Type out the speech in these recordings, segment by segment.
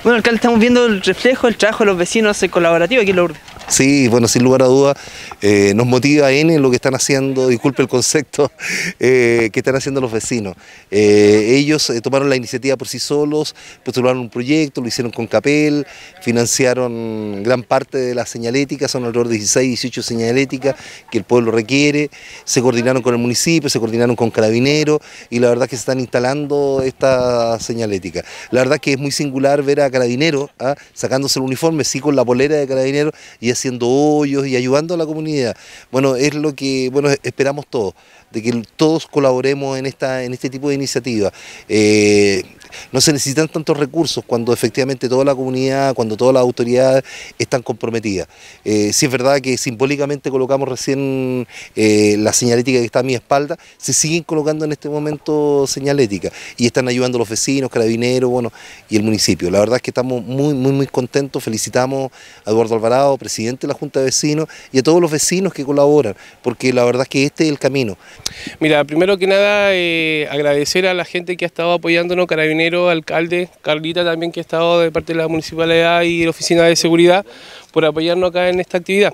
Bueno, alcalde, estamos viendo el reflejo, el trabajo de los vecinos colaborativo aquí en Lourdes. Sí, bueno, sin lugar a dudas, nos motiva N lo que están haciendo, disculpe el concepto, que están haciendo los vecinos. Ellos tomaron la iniciativa por sí solos, postularon un proyecto, lo hicieron con Capel, financiaron gran parte de la señalética, son alrededor de 16, 18 señaléticas que el pueblo requiere, se coordinaron con el municipio, se coordinaron con Carabineros y la verdad es que se están instalando esta señalética. La verdad es que es muy singular ver a Carabineros sacándose el uniforme, sí con la polera de Carabineros y haciendo hoyos y ayudando a la comunidad. Bueno, es lo que esperamos todos, de que todos colaboremos en este tipo de iniciativas. No se necesitan tantos recursos cuando efectivamente toda la comunidad, cuando todas las autoridades están comprometidas. Sí es verdad que simbólicamente colocamos recién la señalética que está a mi espalda, se siguen colocando en este momento señalética y están ayudando los vecinos, Carabineros, bueno, y el municipio. La verdad es que estamos muy contentos, felicitamos a Eduardo Alvarado, presidente de la Junta de Vecinos, y a todos los vecinos que colaboran, porque la verdad es que este es el camino. Mira, primero que nada agradecer a la gente que ha estado apoyándonos, Carabineros, alcalde, Carlita también que ha estado de parte de la municipalidad y la oficina de seguridad por apoyarnos acá en esta actividad.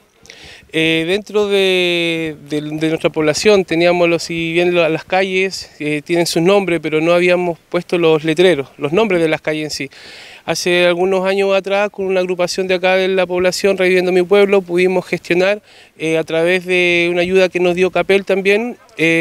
Dentro de nuestra población teníamos, si bien las calles tienen sus nombres, pero no habíamos puesto los letreros, los nombres de las calles en sí. Hace algunos años atrás, con una agrupación de acá de la población, Reviviendo Mi Pueblo, pudimos gestionar a través de una ayuda que nos dio Capel también,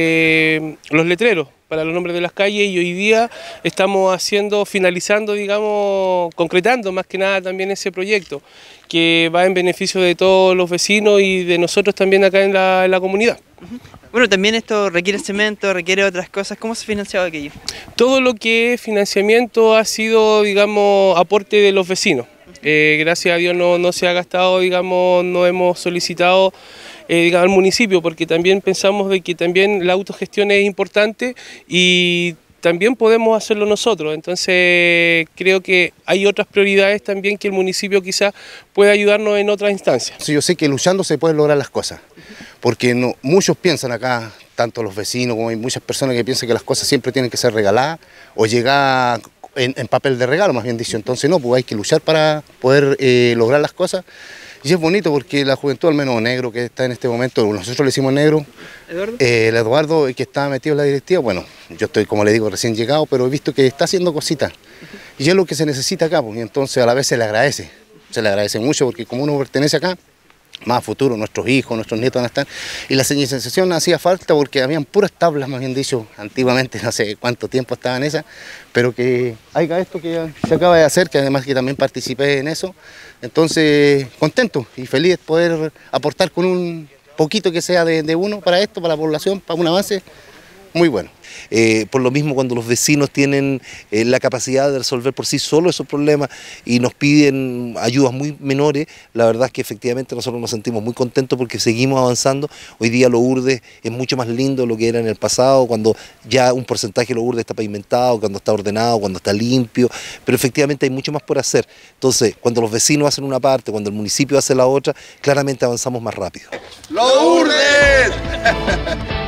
los letreros para los nombres de las calles, y hoy día estamos finalizando, digamos, concretando más que nada también ese proyecto, que va en beneficio de todos los vecinos y de nosotros también acá en la comunidad. Bueno, también esto requiere cemento, requiere otras cosas. ¿Cómo se ha financiado aquello? Todo lo que es financiamiento ha sido, digamos, aporte de los vecinos. Gracias a Dios no se ha gastado, digamos, no hemos solicitado digamos, al municipio, porque también pensamos de que también la autogestión es importante y también podemos hacerlo nosotros. Entonces creo que hay otras prioridades también que el municipio quizás pueda ayudarnos en otras instancias. Sí, yo sé que luchando se pueden lograr las cosas, porque muchos piensan acá, tanto los vecinos como hay muchas personas que piensan que las cosas siempre tienen que ser regaladas o llegar en papel de regalo, más bien dicho. Entonces no, pues hay que luchar para poder lograr las cosas. Y es bonito porque la juventud, al menos Negro, que está en este momento, nosotros le decimos Negro, ¿Eduardo? El Eduardo, que está metido en la directiva, bueno, yo estoy, como le digo, recién llegado, pero he visto que está haciendo cositas. Y es lo que se necesita acá, pues, y entonces a la vez se le agradece mucho, porque como uno pertenece acá, más a futuro, nuestros hijos, nuestros nietos van a estar. Y la señalización hacía falta porque habían puras tablas, más bien dicho, antiguamente, no sé cuánto tiempo estaban esas, pero que haya esto que se acaba de hacer, que además que también participé en eso. Entonces, contento y feliz de poder aportar con un poquito que sea de uno para esto, para la población, para un avance muy bueno. Por lo mismo, cuando los vecinos tienen la capacidad de resolver por sí solos esos problemas y nos piden ayudas muy menores, la verdad es que efectivamente nosotros nos sentimos muy contentos porque seguimos avanzando. Hoy día Lourdes es mucho más lindo de lo que era en el pasado, cuando ya un porcentaje de Lourdes está pavimentado, cuando está ordenado, cuando está limpio, pero efectivamente hay mucho más por hacer. Entonces, cuando los vecinos hacen una parte, cuando el municipio hace la otra, claramente avanzamos más rápido. ¡Lourdes!